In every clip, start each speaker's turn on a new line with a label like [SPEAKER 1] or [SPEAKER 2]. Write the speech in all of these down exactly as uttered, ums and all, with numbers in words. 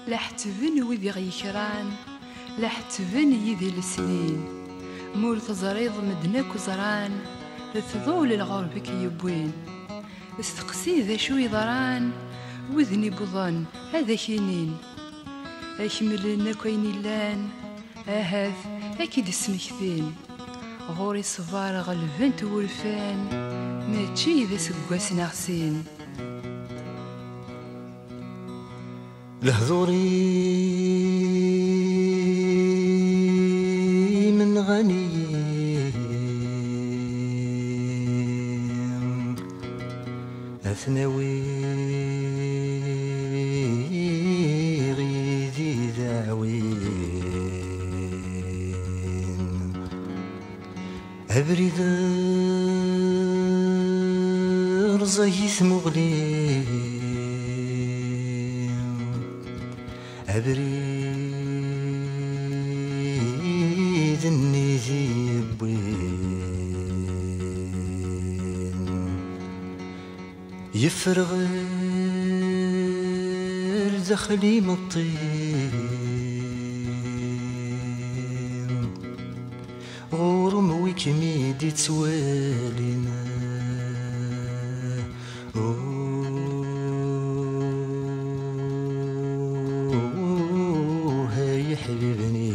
[SPEAKER 1] لا حتبن وذي غيكران، لا حتبن يذي السنين، مور تزريض مدنك وزران، تضول الغرب كي يبوين. استقسي ذا شو يضران، وذني بظن هذا كينين. أكمل كوين اللان، أهذ أكيد اسمكثين. غوري صفار غلفنت ولفان، ماشي ذا سقواس نغسين.
[SPEAKER 2] لهذوري من غني أثنوي غيدي دعوين أبرد رزيث مغلين أبريد النيزي بوين يفرغ الزخلي مطين غورم ويكميدي تسوالينا حبيبني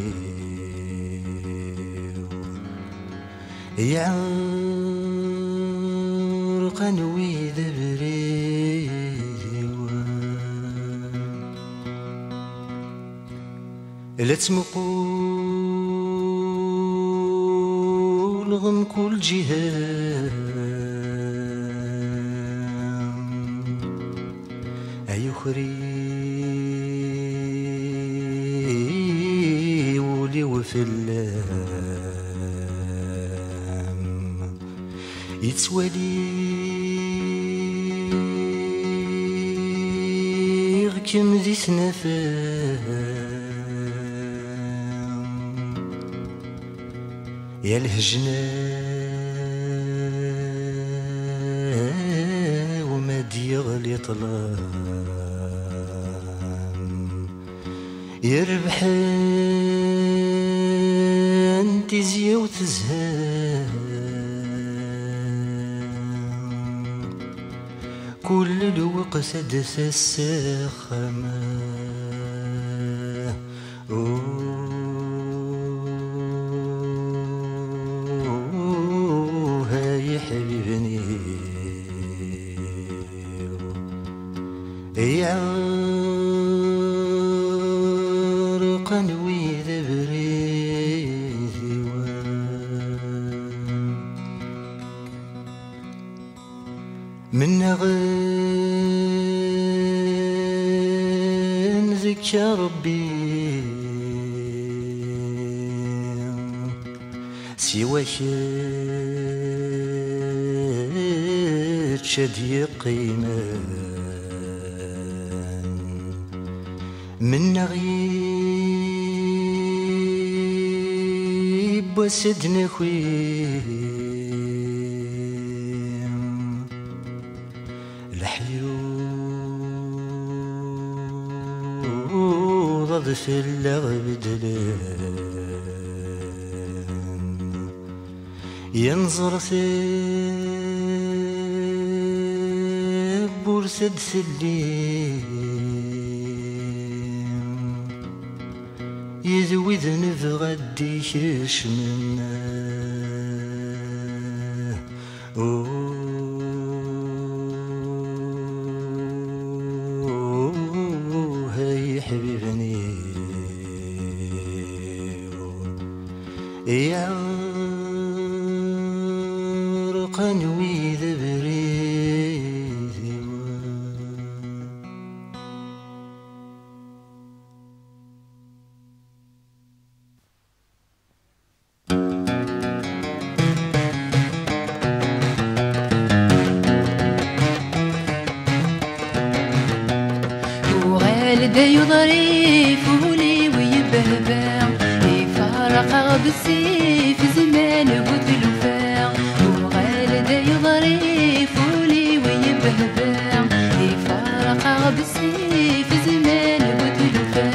[SPEAKER 2] يعرق نويد بريد لا تمقول غم كل جهام أيخري وفي اللام يتولي كم ذي سنفام يا الهجنا وما ديغلي طلام يربح تزيا وتزهام كل الوقت دس السخامة اوه هاي حبيبني يعرق نوي ذبري من غن ذكر ربي سواك شدي قيمة من غيب وسدنا خوي الحيوض في اللغب دلان ينظر ثب ورسد سليم يذوي ذنب غدي كش منا حبيبني يعرق نوي ذبريد
[SPEAKER 1] وغالد يضري فولي ويبهبع يفارق بالسيف زمان وتلفاع وغالد يضري فولي ويبهبع يفارق بالسيف زمان وتلفاع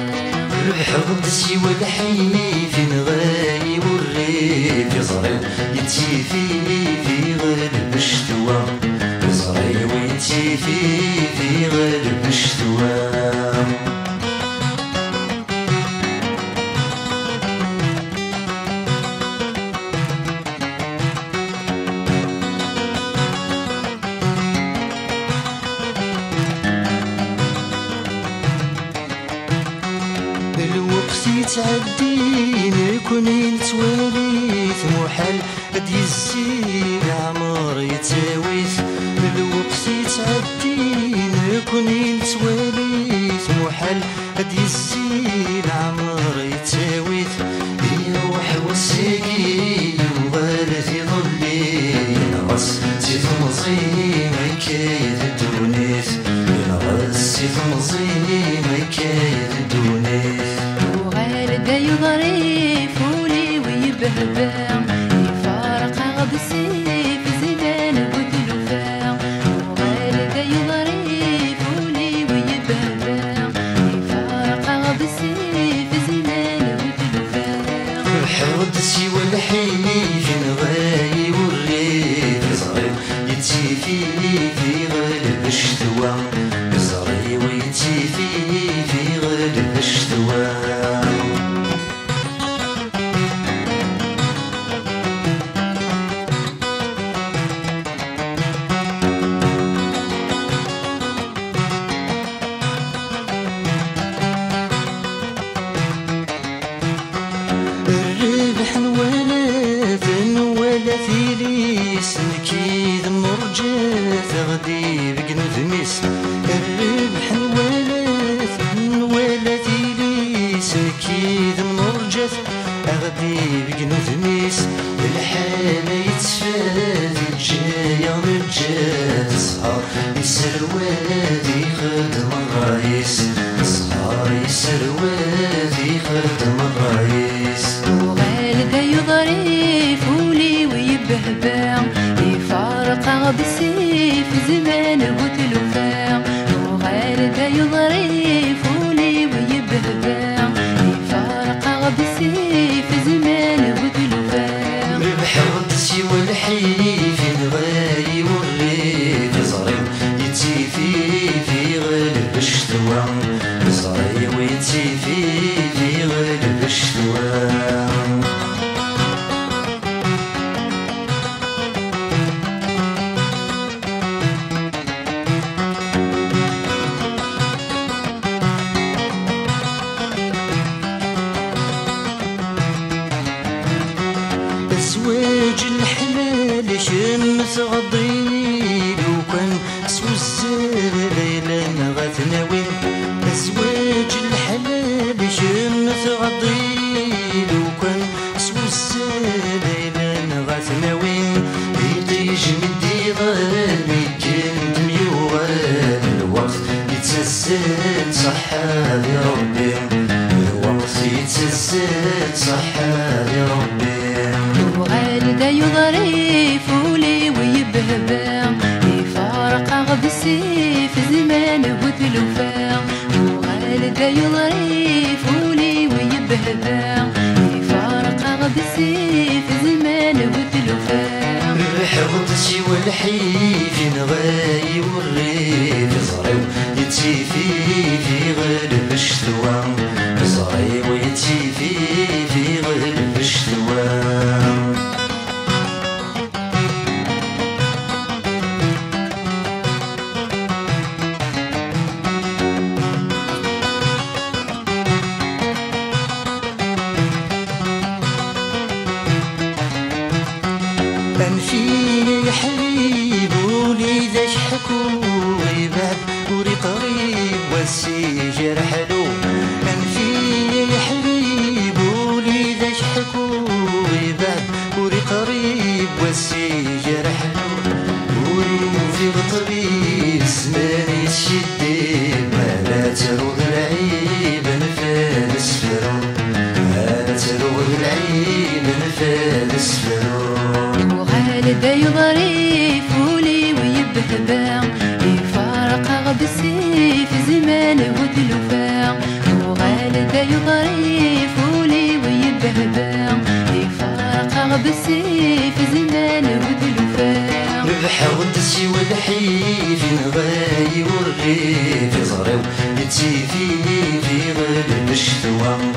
[SPEAKER 2] يتعدي نكوني نتواليت محال قد يزيد عمر يتاويت الوقت يتعدي نكوني نتواليت محال قد يزيد عمر يتاويت يروح وساقي وغالت يظلي ينغص تيتمزي ما يكايد الدونيت ينغص تيتمزي ما يكايد الدونيت
[SPEAKER 1] وغالد يظريف ولي ويبهبع يفارق بالسيف زمان وتلوفاع وغالد يظريف ولي ويبهبع يفارق بالسيف زمان وتلوفاع
[SPEAKER 2] حودتي والحيف نغاي والريف صغير يتيفي في غالب الشتوى صغير ويتيفي في غالب الشتوى الربح نولات نولات يليس نكيد مرجات غدي بقنوت ميس الربح نولات نولات يليس نكيد مرجات غدي بقنوت ميس الحالة يتفاد الجاية رجات صهار يسر وادي خدم الرئيس صهار يسر وادي خدم الرئيس
[SPEAKER 1] وغالد يظريف ولي ويبهبع يفارق بالسيف زمان وتلوفاع وغالد يظريف ولي ويبهبع يفارق بالسيف زمان وتلوفاع
[SPEAKER 2] ربح غدتي والحيف نغاي والريف صغير يتيفي في غالب الشتوى صغير ويتيفي في غالب الشتوى أزواج الحلال شمس غضيل وكان سوى الزليل غتناوي أزواج الحلال شمس غضيل وكان سوى الزليل غتناوي يطيج من ديغان يجند ميوغان الوقت يتسلسل صحة لربي الوقت يتسلسل صحة لربي
[SPEAKER 1] وغالد يظريف ولي ويبهبع يفارق بالسيف زمان وتلوفاع وغالد يظريف ولي ويبهبع يفارق بالسيف زمان وتلوفاع
[SPEAKER 2] ربح غدتي والحيف نغاي والريف صغير يتيفي في غالب الشتوى صغير ويتيفي في غالب الشتوى أنفي يا حبيب وليداش حكو غيبات وري قريب والسجر حلو أنفي يا حبيب وليداش حكو غيبات وري قريب والسجر حلو وري في غطبي زمان يتشدي ما لا تروغ العيب نفالس فرو ما لا تروغ العيب نفالس فرو
[SPEAKER 1] وغالد يظريف ولي ويبهبع يفارق بالسيف زمان وتلوفاع وغالد يظريف ولي ويبهبع يفارق بالسيف زمان وتلوفاع
[SPEAKER 2] ربح غدتي والحيف نغاي والريف صغير يتيفي في غالب الشتوى